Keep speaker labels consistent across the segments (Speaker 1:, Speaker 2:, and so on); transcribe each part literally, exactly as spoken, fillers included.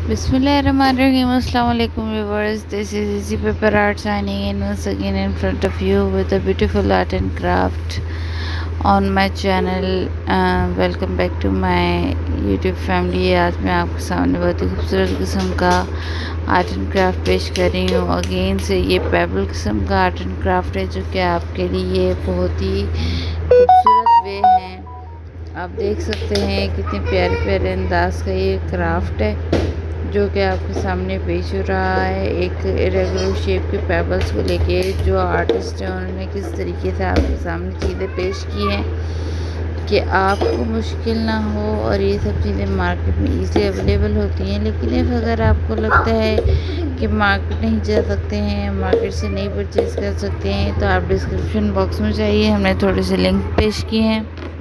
Speaker 1: Bismillahirrahmanirrahim. Assalamu alaikum viewers. This is Easy Paper Art signing in once again in front of you with a beautiful art and craft on my channel. Uh, welcome back to my YouTube family. आज मैं आपके सामने बहुत ही खूबसूरत किस्म का art and craft पेश कर रही हूँ। अगेन से ये पेबल किस्म का आर्ट एंड क्राफ्ट है जो कि आपके लिए बहुत ही खूबसूरत वे हैं। आप देख सकते हैं कितने प्यारे प्यारे अंदाज का ये क्राफ्ट है जो कि आपके सामने पेश हो रहा है। एक इरेगुलर शेप के पेबल्स को लेके जो आर्टिस्ट हैं उन्होंने किस तरीके से आपके सामने चीज़ें पेश की हैं कि आपको मुश्किल ना हो। और ये सब चीज़ें मार्केट में इजीली अवेलेबल होती हैं, लेकिन if अगर आपको लगता है कि मार्केट नहीं जा सकते हैं, मार्केट से नहीं परचेज़ कर सकते हैं, तो आप डिस्क्रिप्शन बॉक्स में जाइए, हमने थोड़े से लिंक पेश किए हैं।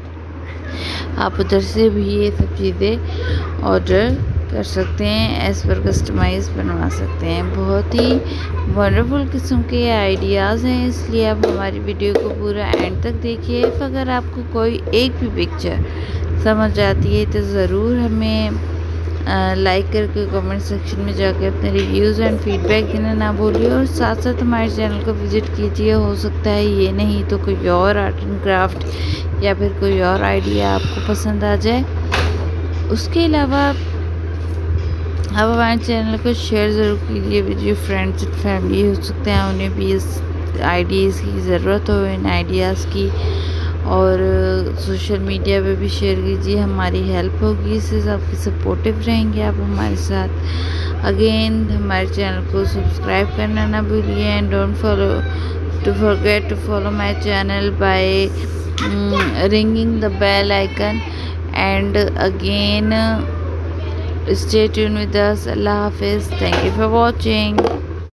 Speaker 1: आप उधर से भी ये सब चीज़ें ऑर्डर कर सकते हैं, एज़ पर कस्टमाइज़ बनवा सकते हैं। बहुत ही वंडरफुल किस्म के आइडियाज़ हैं, इसलिए आप हमारी वीडियो को पूरा एंड तक देखिए। अगर आपको कोई एक भी पिक्चर समझ आती है तो ज़रूर हमें लाइक करके कमेंट सेक्शन में जाकर अपने रिव्यूज़ एंड फीडबैक देना ना भूलिए, और साथ साथ हमारे चैनल को विज़िट कीजिए। हो सकता है ये नहीं तो कोई और आर्ट एंड क्राफ्ट या फिर कोई और आइडिया आपको पसंद आ जाए। उसके अलावा आप हमारे चैनल को शेयर ज़रूर कीजिए with your friends and family. हो सकते हैं उन्हें भी इस आइडियाज़ की ज़रूरत हो, इन आइडियाज़ की, और सोशल मीडिया पे भी शेयर कीजिए, हमारी हेल्प होगी। इससे आपकी सपोर्टिव रहेंगे आप हमारे साथ। अगेन हमारे चैनल को सब्सक्राइब करना ना भूलिए, and don't follow to forget to follow my channel by ringing the bell icon. And again stay tuned with us. Allah Hafiz. Thank you for watching.